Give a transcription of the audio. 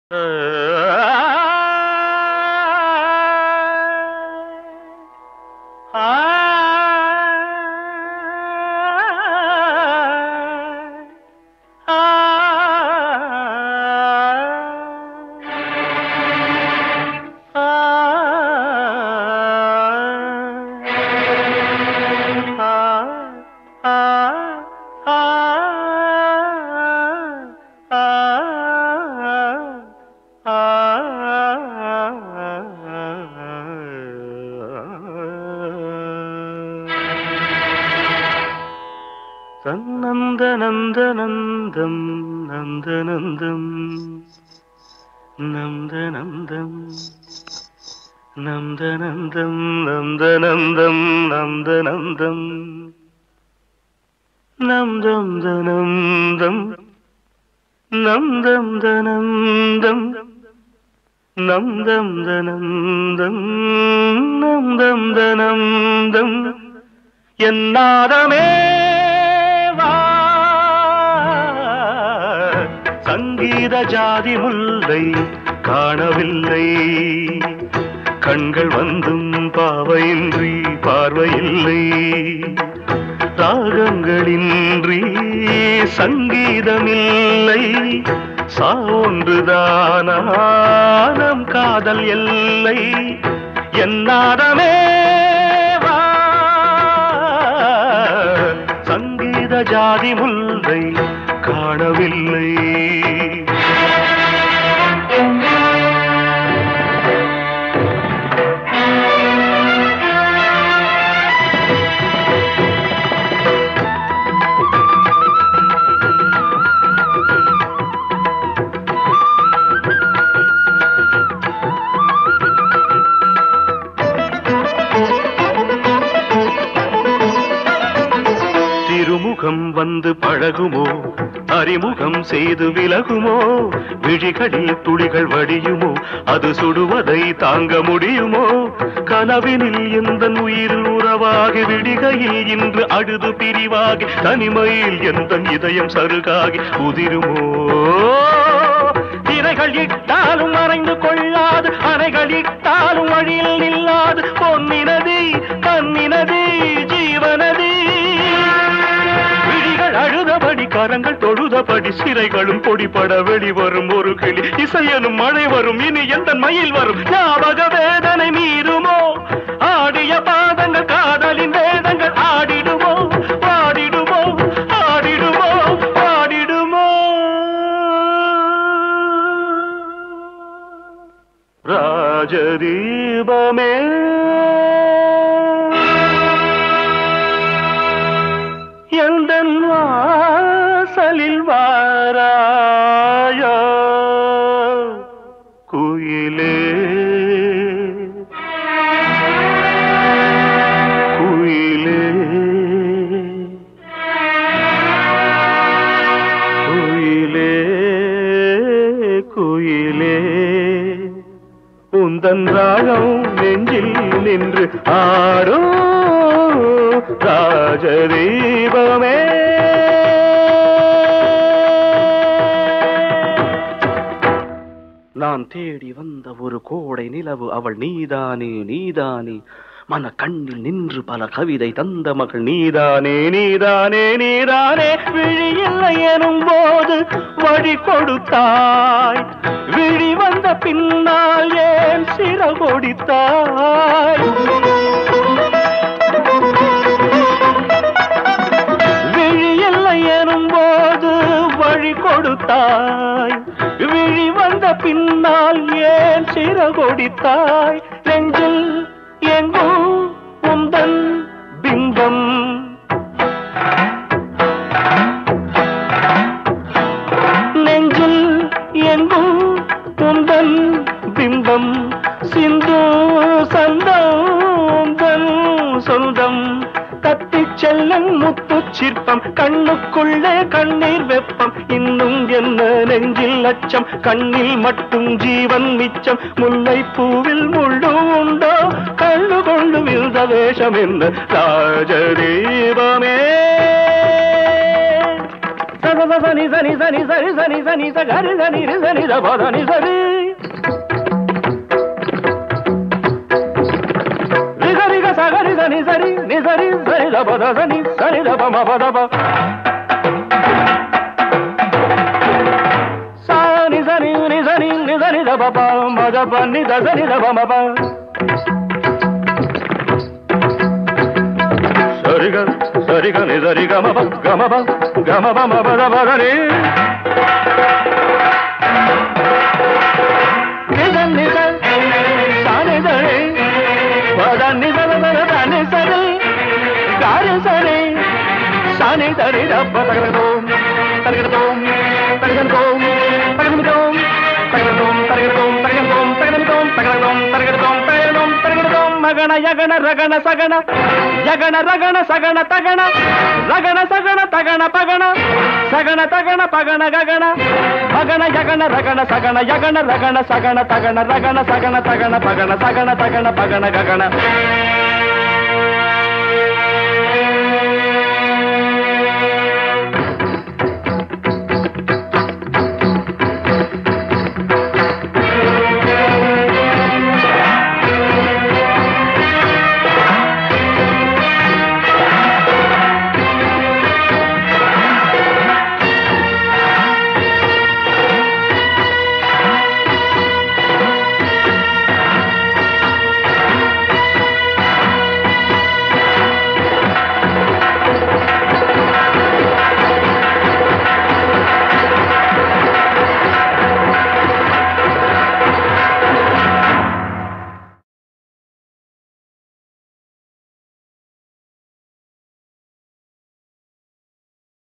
नन्दनन्दनन्दं नन्दनन्दं नन्दनन्दं नन्दनन्दं नन्दनन्दं नन्दनन्दं नन्दं दनन्दं नन्दं दनन्दं नन्दं दनन्दं नन्दं दनन्दं என்னாதமே சங்கீத ஜாதி முல்லை காணவில்லை கண்கள் வந்தும் பாவையின்றி பார்வையில்லை ராகங்களின்றி சங்கீதமில்லை சாவொன்றுதானா நம் காதல் எல்லை என்னாதமே சங்கீத ஜாதி முல்லை காணவில்லை திருமுகம் வந்து பழகுமோ அறிமுகம் செய்து விலகுமோ விழிகளில் துளிகள் வடியுமோ அது சுடுவதை தாங்க முடியுமோ கனவினில் எந்த உயிர் உறவாகி விடிகையில் இன்று அழுது பிரிவாகி தனிமையில் எந்த இதயம் சருகாகி உதிருமோ திரைகள் இட்டாலும் மறைந்து கொள்ளாது அறைகள் இட்டாலும் வழியில் நில்லாது பொன்னினதி கண்ணினதி ஜீவனதி அழுதபடி கரங்கள் தொழுதபடி சிறைகளும் பொடிபட வெளிவரும் ஒரு கிளி இசையனும் மழை வரும் இனி எந்த மயில் வரும் ஞாபக வேதனை மீறுமோ ஆடிய பாதங்கள் காதலின் வேதங்கள் ஆடிடுமோ பாடிடுமோ ஆடிடுமோ பாடிடுமோ ராஜதீபமே எந்தன் வாசலில் வாராயோ குயிலே குயிலே குயிலே குயிலே உந்தன் ராகம் நெஞ்சில் நின்று ஆடோ ராஜதீபமே நான் தேடி வந்த ஒரு கோடை நிலவு அவள் நீதானே நீதானே மன கண்ணில் நின்று பல கவிதை தந்த மகள் நீதானே நீதானே நீதானே விழியில்லை எனும் போது வழி கொடுத்தாய் விழி வந்த பின்னால் ஏன் சிறகொடித்தாய் விழியில்லை எனும் போது வழி கொடுத்தாய் விழி வந்த பின்னால் ஏன் சிறகொடித்தாய் நெஞ்சில் எங்கும் உந்தன் பிம்பம் நெஞ்சில் எங்கும் உந்தன் பிம்பம் சிந்து சந்தம் சொந்தம் தத்திச் செல்லும் முத்து சிற்பம் கண்ணுக்குள்ளே கண்ணீர் வெப்பம் இன்னும் என்ன நெஞ்சில் அச்சம் கண்ணில் மட்டும் ஜீவன் மிச்சம் முல்லை பூவில் முள்ளு உண்டோ கண்ணு கொண்டு விழுந்த வேஷம் என்ன ராஜதீபமே సని సని సని సరి సని సని సరి సని రి సని ద పదని సరి రి సరి గ సగరి సని సరి ని సరి సరి ద పద సని సరి ద ప మ పద ప సని సని ని సని ని సరి ద ప ప మ ద ప ని ద సరి ద ప మ ప సరిగా ని సరి గమ ప మ పద పద ని ని ద సాని దని పద ని ద ద దని సరి గారి సరి సాని దని ద ప తగదోం తగదోం తగదోం తగదోం తగదోం తగదోం తగదోం తగదోం తగదోం తగదోం తగదోం తగదోం మగణ యగణ రగణ సగణ యగణ రగణ సగణ తగణ రగణ సగణ తగణ పగణ సగణ తగణ పగణ గగణ మగణ యగణ రగణ సగణ యగణ రగణ సగణ తగణ రగణ సగణ తగణ పగణ సగణ తగణ పగణ గగణ